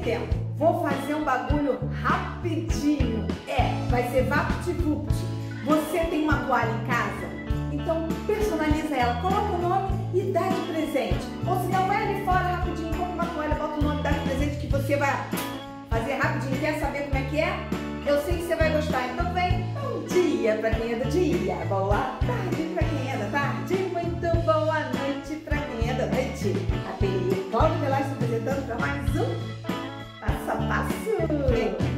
tempo. Vou fazer um bagulho rapidinho. Vai ser VaptVupt. Você tem uma toalha em casa? Então personaliza ela, coloca o nome e dá de presente. Ou se não, vai ali fora rapidinho, compra uma toalha, bota o nome, dá de presente que você vai fazer rapidinho. Quer saber como é que é? Eu sei que você vai gostar. Então vem, bom dia pra quem é do dia, boa tarde pra quem é da tarde, muito boa noite pra quem é da noite. Ateliê Cláudia Velasco apresentando para mais um Passo a Passo.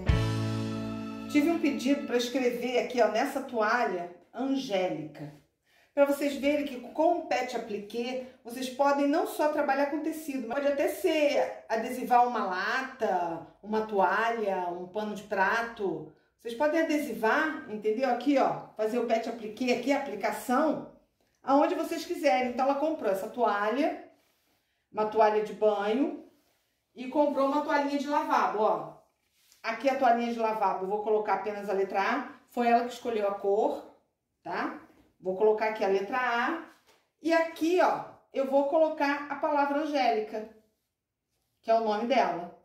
Tive um pedido para escrever aqui, ó, nessa toalha, Angélica. Para vocês verem que com o pet appliqué, vocês podem não só trabalhar com tecido, mas pode até ser adesivar uma lata, uma toalha, um pano de prato. Vocês podem adesivar, entendeu? Aqui, ó, fazer o pet appliqué aqui, a aplicação, aonde vocês quiserem. Então ela comprou essa toalha, uma toalha de banho, e comprou uma toalhinha de lavabo, ó. Aqui a toalhinha de lavabo, eu vou colocar apenas a letra A. Foi ela que escolheu a cor, tá? Vou colocar aqui a letra A. E aqui, ó, eu vou colocar a palavra Angélica, que é o nome dela.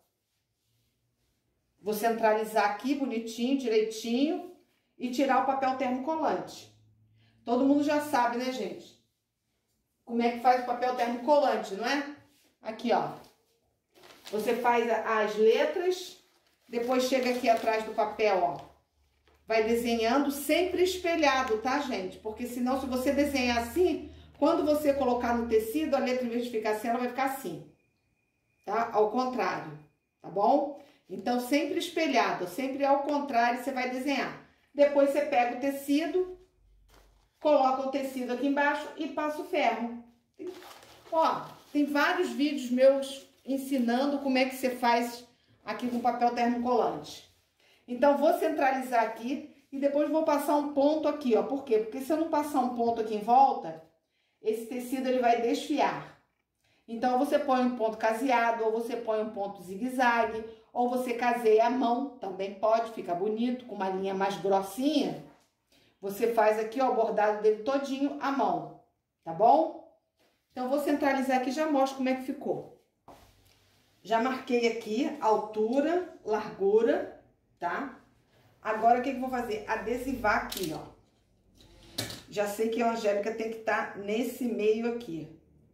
Vou centralizar aqui bonitinho, direitinho, e tirar o papel termocolante. Todo mundo já sabe, né, gente? Como é que faz o papel termocolante, não é? Aqui, ó. Você faz as letras, depois chega aqui atrás do papel, ó. Vai desenhando sempre espelhado, tá, gente? Porque senão, se você desenhar assim, quando você colocar no tecido, a letra, em vez de ficar assim, ela vai ficar assim. Tá? Ao contrário, tá bom? Então, sempre espelhado, sempre ao contrário, você vai desenhar. Depois, você pega o tecido, coloca o tecido aqui embaixo e passa o ferro. Ó, tem vários vídeos meus ensinando como é que você faz aqui com papel termocolante. Então, vou centralizar aqui e depois vou passar um ponto aqui, ó. Por quê? Porque se eu não passar um ponto aqui em volta, esse tecido ele vai desfiar. Então, você põe um ponto caseado, ou você põe um ponto zigue-zague, ou você caseia a mão, também pode, fica bonito, com uma linha mais grossinha. Você faz aqui, ó, o bordado dele todinho à mão, tá bom? Então, vou centralizar aqui e já mostro como é que ficou. Já marquei aqui a altura, largura, tá? Agora, o que eu vou fazer? Adesivar aqui, ó. Já sei que a Angélica tem que estar nesse meio aqui.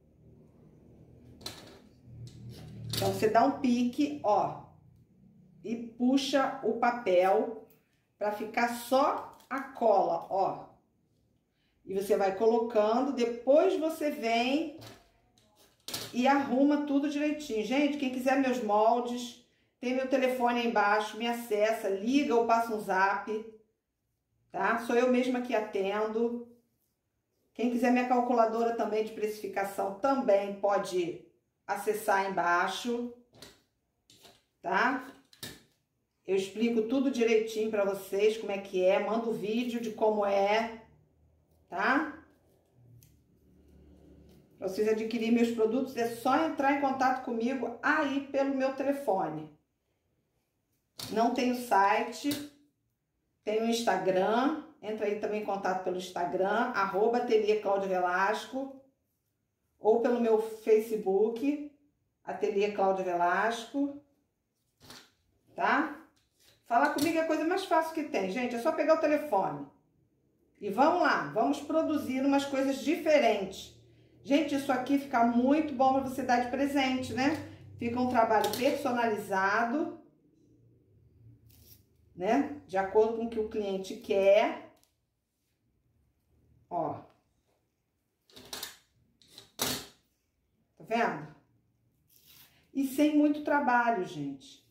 Então, você dá um pique, ó, e puxa o papel pra ficar só a cola, ó. E você vai colocando, depois você vem e arruma tudo direitinho. Gente, quem quiser meus moldes, tem meu telefone aí embaixo, me acessa, liga ou passa um zap, tá? Sou eu mesma que atendo. Quem quiser minha calculadora também de precificação, também pode acessar aí embaixo, tá? Eu explico tudo direitinho pra vocês, como é que é, mando vídeo de como é, tá? Para vocês adquirirem meus produtos, é só entrar em contato comigo aí pelo meu telefone. Não tenho site, tenho Instagram, entra aí também em contato pelo Instagram, @Ateliê Cláudia Velasco, ou pelo meu Facebook, Ateliê Cláudia Velasco, tá? Falar comigo é a coisa mais fácil que tem, gente, é só pegar o telefone. E vamos lá, vamos produzir umas coisas diferentes. Gente, isso aqui fica muito bom para você dar de presente, né? Fica um trabalho personalizado, né? De acordo com o que o cliente quer. Ó. Tá vendo? E sem muito trabalho, gente.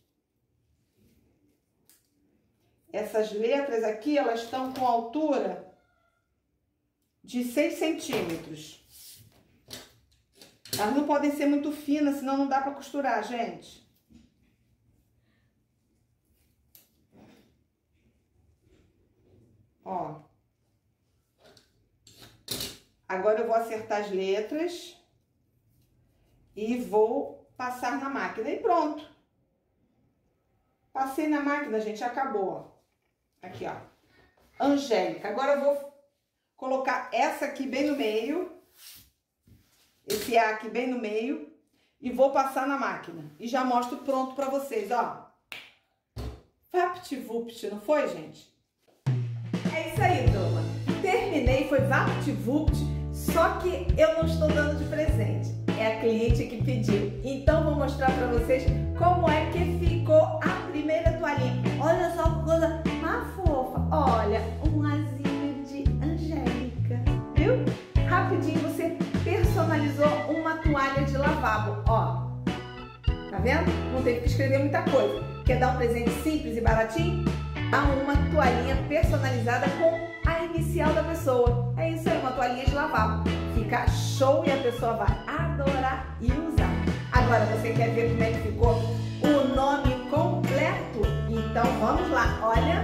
Essas letras aqui, elas estão com altura de 6 centímetros. Elas não podem ser muito finas, senão não dá pra costurar, gente. Ó. Agora eu vou acertar as letras e vou passar na máquina. E pronto. Passei na máquina, gente, acabou, ó. Aqui, ó. Angélica. Agora eu vou colocar essa aqui bem no meio. Esse A aqui bem no meio. e vou passar na máquina. E já mostro pronto pra vocês, ó. VaptVupt, não foi, gente? É isso aí, turma. Terminei, foi VaptVupt, só que eu não estou dando de presente. É a cliente que pediu. Então vou mostrar pra vocês como é que ficou a primeira toalhinha. Olha só que coisa mais fofa. Olha, um azinho de Angélica, viu? Rapidinho você personalizou uma toalha de lavabo, ó. Tá vendo? Não teve que escrever muita coisa. Quer dar um presente simples e baratinho? Há uma toalhinha personalizada com a inicial da pessoa. É isso aí, uma toalhinha de lavabo. Fica show e a pessoa vai adorar e usar. Agora, você quer ver como é que ficou o nome completo? Então, vamos lá. Olha,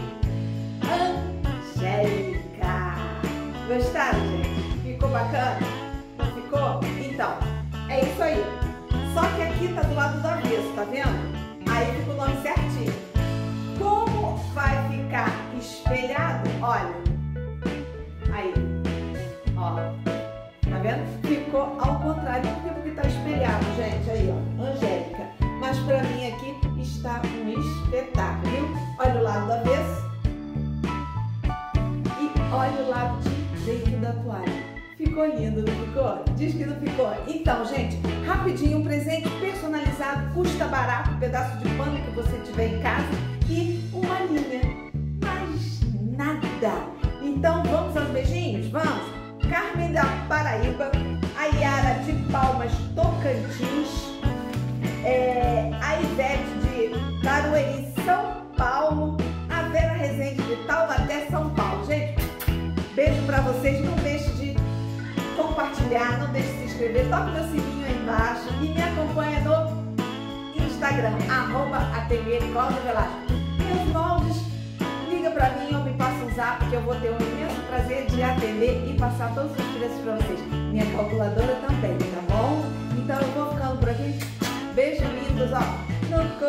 Angélica. Gostaram, gente? Ficou bacana? Não ficou? Então, é isso aí. Só que aqui tá do lado do avesso, tá vendo? Aí fica o nome certinho. Como vai ficar espelhado? Olha, aí, ó, tá vendo? Ficou ao contrário, porque tá espelhado, gente, aí, ó, Angélica. Mas pra mim aqui está um espetáculo, viu? Olha o lado do avesso e olha o lado de dentro da toalha. Ficou lindo, não ficou? Diz que não ficou. Então, gente, rapidinho, um presente personalizado, custa barato, um pedaço de pano que você tiver em casa e uma linha. Mais nada. Então, vamos aos beijinhos? Vamos? Carmen da Paraíba, a Yara de Palmas, Tocantins, a Ivete de Tarueri, São Paulo, a Vera Rezende de Taubaté, São Paulo. Gente, beijo pra vocês, não deixe de compartilhar, não deixe de se inscrever, toque meu sininho aí embaixo e me acompanha no Instagram, @ateliê_Cláudia_Velasco. Meus moldes, liga pra mim ou me passa um zap que eu vou ter um imenso prazer de atender e passar todos os preços pra vocês. Minha calculadora também, tá bom? Então eu vou ficando por aqui. Beijo lindos, ó.